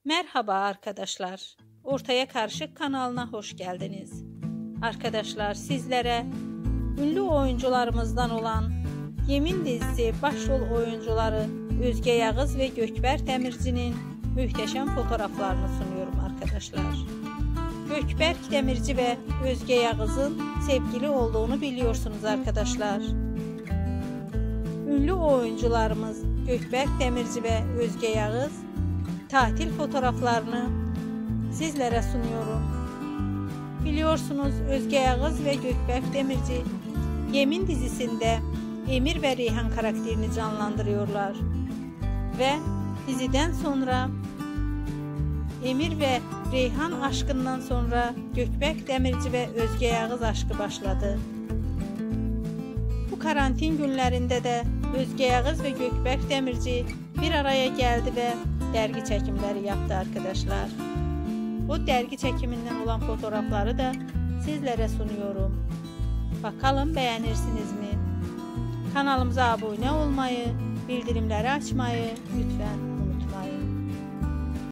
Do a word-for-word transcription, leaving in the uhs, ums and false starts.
Merhaba arkadaşlar. Ortaya Karışık kanalına hoş geldiniz. Arkadaşlar sizlere ünlü oyuncularımızdan olan Yemin dizisi başrol oyuncuları Özge Yağız ve Gökberk Demirci'nin muhteşem fotoğraflarını sunuyorum arkadaşlar. Gökberk Demirci ve Özge Yağız'ın sevgili olduğunu biliyorsunuz arkadaşlar. Ünlü oyuncularımız Gökberk Demirci ve Özge Yağız tatil fotoğraflarını sizlere sunuyorum. Biliyorsunuz Özge Yağız ve Gökberk Demirci Yemin dizisinde Emir ve Reyhan karakterini canlandırıyorlar. Ve diziden sonra Emir ve Reyhan aşkından sonra Gökberk Demirci ve Özge Yağız aşkı başladı. Bu karantin günlerinde de Özge Yağız ve Gökberk Demirci bir araya geldi ve dergi çekimleri yaptı arkadaşlar. Bu dergi çekiminden olan fotoğrafları da sizlere sunuyorum. Bakalım beğenirsiniz mi? Kanalımıza abone olmayı, bildirimleri açmayı lütfen unutmayın.